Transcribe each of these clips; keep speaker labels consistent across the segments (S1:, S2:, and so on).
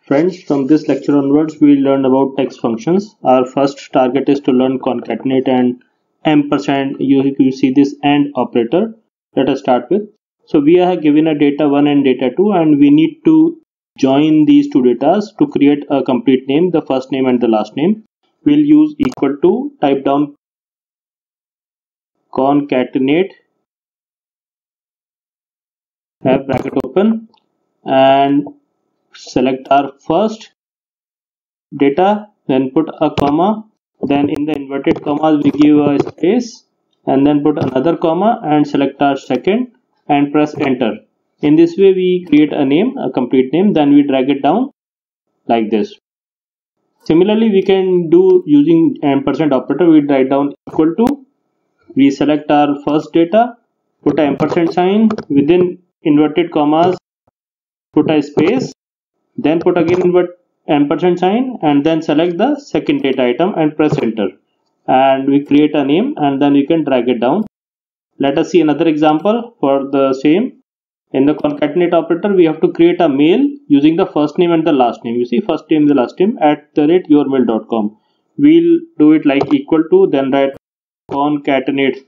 S1: Friends, from this lecture onwards, we learn about text functions. Our first target is to learn concatenate and ampersand. You see this AND operator. Let us start with. So we are given a data 1 and data 2, and we need to join these two data to create a complete name, the first name and the last name. We'll use equal to, type down concatenate, have bracket open, and select our first data, then put a comma, then in the inverted commas we give a space and then put another comma and select our second and press enter. In this way we create a name, a complete name, then we drag it down like this. Similarly, we can do using ampersand operator. We write down equal to, we select our first data, put an ampersand sign, within inverted commas put a space, then put again ampersand sign, and then select the second data item and press enter, and we create a name, and then you can drag it down. Let us see another example for the same. In the concatenate operator, we have to create a mail using the first name and the last name. You see, first name, the last name @yourmail.com. We'll do it like equal to, then write concatenate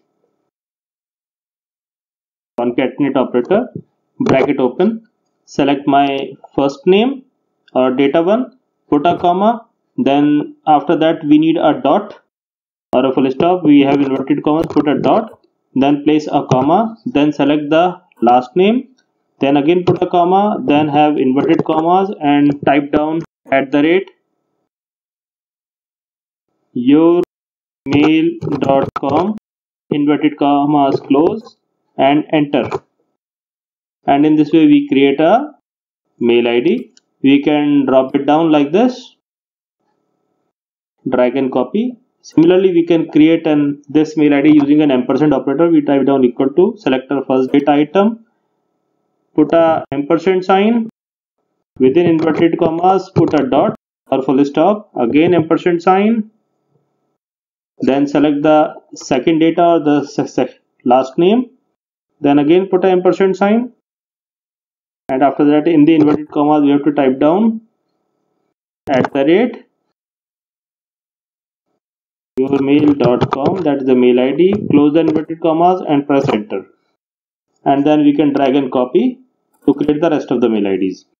S1: operator, bracket open, select my first name or data 1, put a comma, then after that we need a dot or a full stop. We have inverted commas, put a dot, then place a comma, then select the last name, then again put a comma, then have inverted commas and type down @yourmail.com, inverted commas close, and enter. And in this way we create a mail ID. We can drop it down like this, drag and copy. Similarly, we can create this mail ID using an ampersand operator. We type down equal to, select our first data item, put a ampersand sign, within inverted commas put a dot or full stop, again ampersand sign, then select the second data or the last name, then again put an ampersand sign, and after that in the inverted commas we have to type down @yourmail.com, that is the mail ID, close the inverted commas and press enter, and then we can drag and copy to create the rest of the mail IDs.